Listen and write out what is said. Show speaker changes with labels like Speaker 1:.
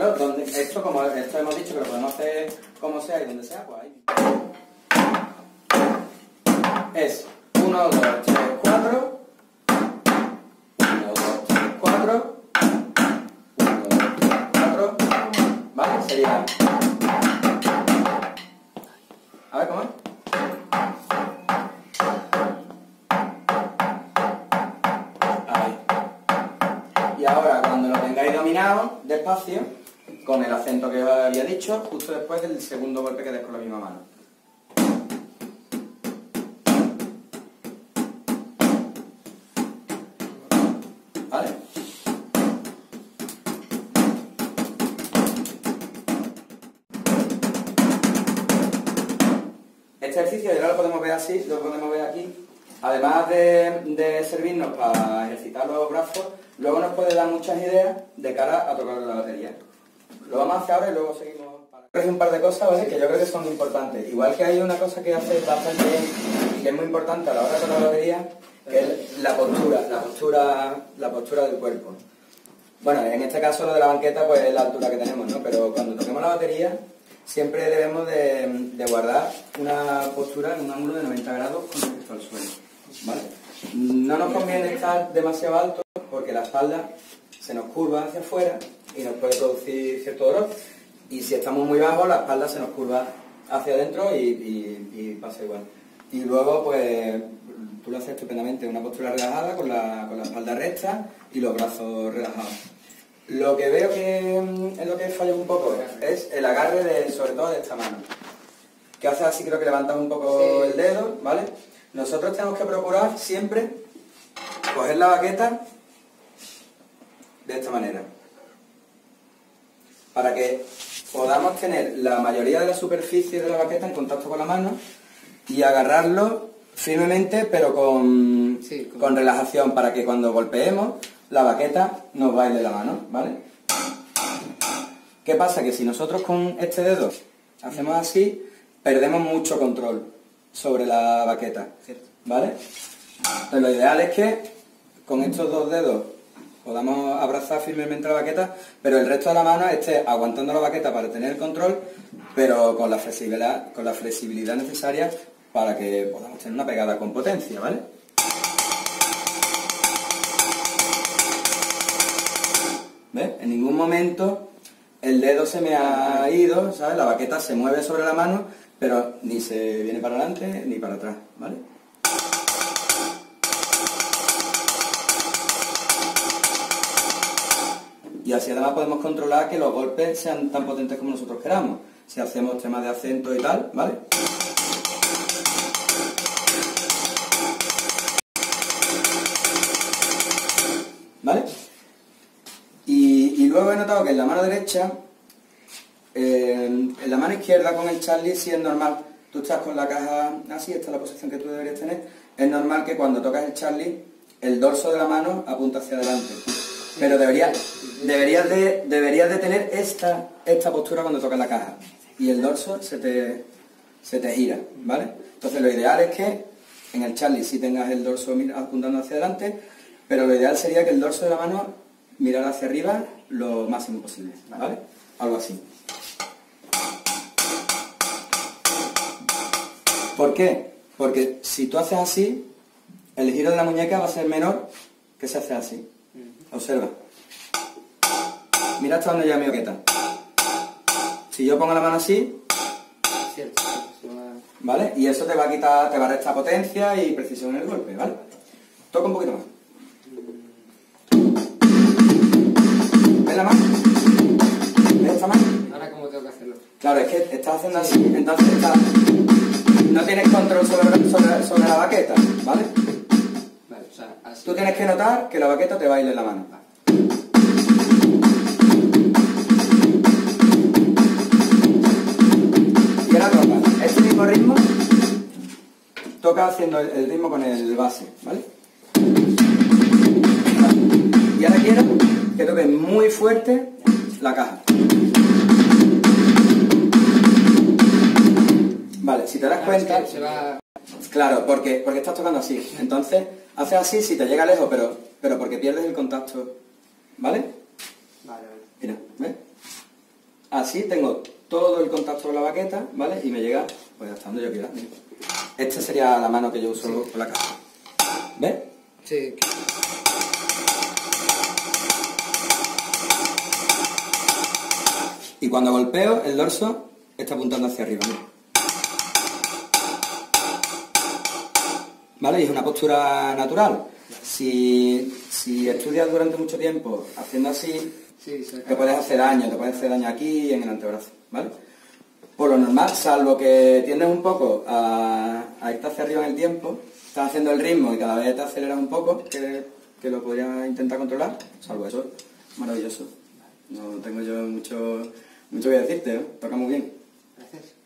Speaker 1: bueno, donde, esto como esto hemos dicho que lo podemos hacer como sea y donde sea, pues ahí. Es 1, 2, 3, 4. 1, 2, 3, 4. 1, 2, 3, 4. ¿Vale? Sería... A ver, ¿cómo es? Ahí. Y ahora, cuando lo tengáis dominado, despacio, con el acento que os había dicho, justo después del segundo golpe que des con la misma mano. ¿Vale? Este ejercicio ya lo podemos ver así, lo podemos ver aquí. Además de servirnos para ejercitar los brazos, luego nos puede dar muchas ideas de cara a tocar la batería. Lo vamos a hacer ahora y luego seguimos. Hay un par de cosas, ¿vale?, que yo creo que son importantes. Igual que hay una cosa que hace bastante bien y que es muy importante a la hora de tocar la batería, que es la postura del cuerpo. Bueno, en este caso lo de la banqueta pues es la altura que tenemos, ¿no? Pero cuando toquemos la batería siempre debemos de guardar una postura en un ángulo de 90 grados con respecto al suelo, ¿vale? No nos conviene estar demasiado alto porque la espalda se nos curva hacia afuera y nos puede producir cierto dolor. Y si estamos muy bajos, la espalda se nos curva hacia adentro y pasa igual. Y luego, pues, tú lo haces estupendamente, una postura relajada, con la espalda recta y los brazos relajados. Lo que veo que es lo que falla un poco es el agarre, sobre todo de esta mano. Que haces así, creo que levantas un poco el dedo, ¿vale? Nosotros tenemos que procurar siempre coger la baqueta de esta manera, para que podamos tener la mayoría de la superficie de la baqueta en contacto con la mano y agarrarlo firmemente, pero con relajación, para que cuando golpeemos la baqueta nos baile la mano, ¿vale? ¿Qué pasa? Que si nosotros con este dedo hacemos así, perdemos mucho control sobre la baqueta, ¿vale? Entonces lo ideal es que con estos dos dedos podamos abrazar firmemente la baqueta, pero el resto de la mano esté aguantando la baqueta para tener el control, pero con la flexibilidad necesaria para que podamos tener una pegada con potencia, ¿vale? ¿Ves? En ningún momento el dedo se me ha ido, ¿sabes? La baqueta se mueve sobre la mano, pero ni se viene para adelante ni para atrás, ¿vale? Y así además podemos controlar que los golpes sean tan potentes como nosotros queramos. Si hacemos temas de acento y tal, ¿vale? ¿Vale? Y luego he notado que en la mano derecha, en la mano izquierda con el Charlie sí es normal. Tú estás con la caja así, esta es la posición que tú deberías tener. Es normal que cuando tocas el Charlie, el dorso de la mano apunta hacia adelante. Pero deberías de tener esta postura cuando tocas la caja. Y el dorso se te gira, ¿vale? Entonces lo ideal es que en el Charlie sí tengas el dorso apuntando hacia adelante, pero lo ideal sería que el dorso de la mano mirara hacia arriba lo máximo posible, ¿vale? Algo así. ¿Por qué? Porque si tú haces así, el giro de la muñeca va a ser menor que si haces así. Observa. Mira hasta dónde llega mi baqueta. Si yo pongo la mano así, ¿vale? Y eso te va a quitar, te va a restar potencia y precisión en el golpe, ¿vale? Toca un poquito más. ¿Ves la mano? ¿Ves esta mano?
Speaker 2: Ahora, ¿cómo tengo que hacerlo?
Speaker 1: Claro, es que estás haciendo así, entonces no tienes control sobre la baqueta, ¿vale?
Speaker 2: Vale, o sea, así.
Speaker 1: Tú tienes que notar que la baqueta te baile la mano. Y ahora toca este mismo ritmo, toca haciendo el ritmo con el base, ¿vale? Y ahora quiero que toques muy fuerte la caja. Vale, si te das cuenta...
Speaker 2: Es que se va...
Speaker 1: Claro, porque estás tocando así. Entonces, haces así si te llega lejos, pero porque pierdes el contacto. ¿Vale?
Speaker 2: Vale.
Speaker 1: Mira, ¿ves? así tengo todo el contacto con la baqueta, ¿vale? Y me llega pues hasta donde yo quiera. Esta sería la mano que yo uso con la caja. ¿Ves?
Speaker 2: Sí.
Speaker 1: Y cuando golpeo, el dorso está apuntando hacia arriba. Mira. ¿Vale? Y es una postura natural. Si estudias durante mucho tiempo haciendo así,
Speaker 2: Sí,
Speaker 1: te puedes hacer daño aquí y en el antebrazo, ¿vale? Por lo normal, salvo que tiendes un poco a irte hacia arriba en el tiempo, estás haciendo el ritmo y cada vez te aceleras un poco, que lo podrías intentar controlar, salvo eso, maravilloso. No tengo yo mucho que decirte, ¿eh? Toca muy bien.
Speaker 2: Gracias.